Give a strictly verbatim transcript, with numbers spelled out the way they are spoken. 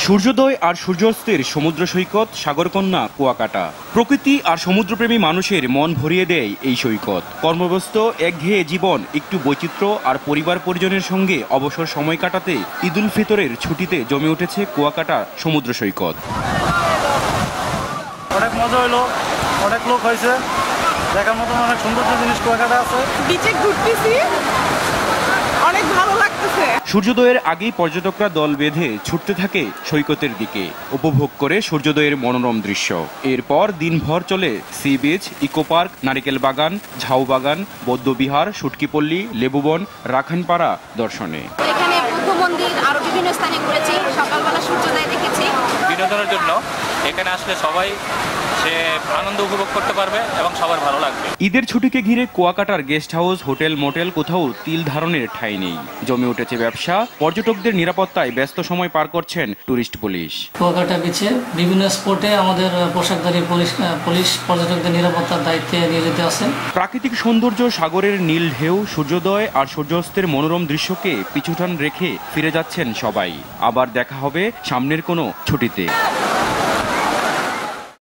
সূর্যোদয় আর সূর্যাস্তের সমুদ্র সৈকত সাগরকন্যা কুয়াকাটা। প্রকৃতি আর সমুদ্রপ্রেমী মানুষের মন ভরিয়ে দেয় এই সৈকত। কর্মব্যস্ত একঘেয়ে জীবন একটু বৈচিত্র্য আর পরিবার পরিজনের সঙ্গে অবসর সময় কাটাতে ঈদুল ফিতরের ছুটিতে জমে উঠেছে কুয়াকাটা সমুদ্র সৈকত। অনেক মজা হলো, অনেক লোক হয়েছে, দেখার মতন অনেক সুন্দর জিনিস কুয়াকাটা আছে। বিচে ঘুরতেছি, অনেক ভালো লাগতেছে। সূর্যোদয়ের আগেই পর্যটকরা দল বেঁধে ছুটতে থাকে সৈকতের দিকে, উপভোগ করে সূর্যোদয়ের মনোরম দৃশ্য। এরপর দিনভর চলে সি বিচ, ইকো পার্ক, নারিকেল বাগান, ঝাউ বাগান, বৌদ্ধবিহার, সুটকিপল্লী, লেবুবন, রাখানপাড়া দর্শনে। এখানে বুদ্ধ মন্দির আরো বিভিন্ন স্থানে ঘুরেছি, সকালবেলা সূর্যোদয় দেখেছি। বিনোদনের জন্য এখানে আসলে সবাই সে আনন্দ উপভোগ করতে পারবে এবং সবার ভালো লাগবে। ঈদের ছুটিকে ঘিরে কুয়াকাটার গেস্ট হাউস, হোটেল, মোটেল কোথাও তিল ধারণের ঠাঁই নেই। জমে উঠেছে ব্যবসা, পর্যটকদের নিরাপত্তায় ব্যস্ত সময় পার করছেন টুরিস্ট পুলিশ। কুয়াকাটা বিচে বিভিন্ন স্পটে আমাদের পোশাকধারী পুলিশ পুলিশ পর্যটকদের নিরাপত্তার দায়িত্বে নিয়োজিত আছেন। প্রাকৃতিক সৌন্দর্য, সাগরের নীল ঢেউ, সূর্যোদয় আর সূর্যাস্তের মনোরম দৃশ্যকে পিছুটান রেখে ফিরে যাচ্ছেন সবাই। আবার দেখা হবে সামনের কোনো ছুটিতে।